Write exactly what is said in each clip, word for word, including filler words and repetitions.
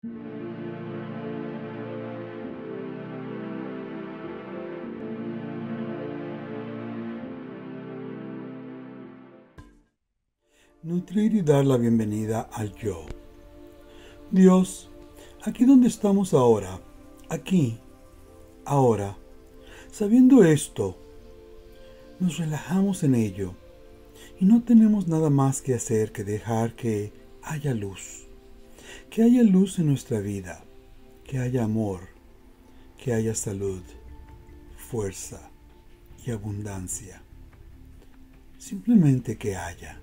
Nutrir y dar la bienvenida al yo. Dios, aquí donde estamos ahora, aquí, ahora, sabiendo esto, nos relajamos en ello y no tenemos nada más que hacer que dejar que haya luz, que haya luz en nuestra vida, que haya amor, que haya salud, fuerza y abundancia. Simplemente que haya.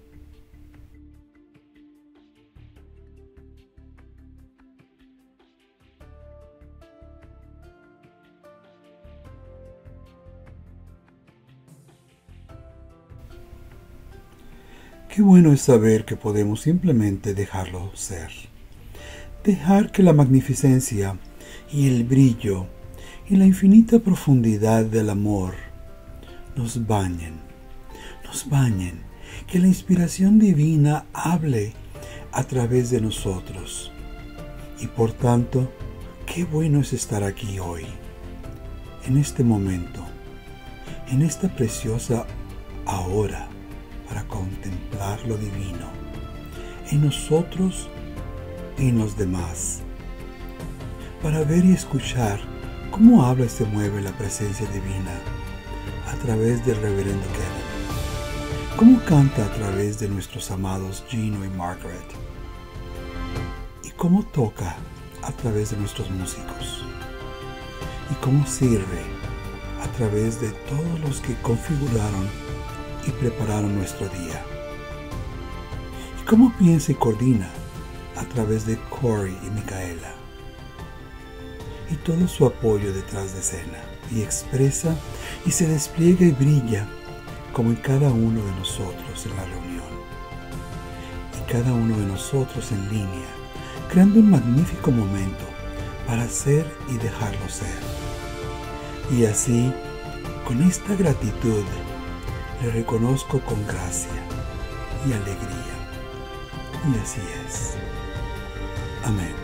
Qué bueno es saber que podemos simplemente dejarlo ser. Dejar que la magnificencia y el brillo y la infinita profundidad del amor nos bañen, nos bañen, que la inspiración divina hable a través de nosotros. Y por tanto, qué bueno es estar aquí hoy, en este momento, en esta preciosa ahora, para contemplar lo divino en nosotros y en los demás, para ver y escuchar cómo habla y se mueve la presencia divina a través del reverendo Kevin, cómo canta a través de nuestros amados Gino y Margaret, y cómo toca a través de nuestros músicos, y cómo sirve a través de todos los que configuraron y prepararon nuestro día. Y cómo piensa y coordina a través de Corey y Micaela. Y todo su apoyo detrás de escena. Y expresa y se despliega y brilla como en cada uno de nosotros en la reunión. Y cada uno de nosotros en línea, creando un magnífico momento para ser y dejarlo ser. Y así, con esta gratitud, le reconozco con gracia y alegría. Y así es. Amén.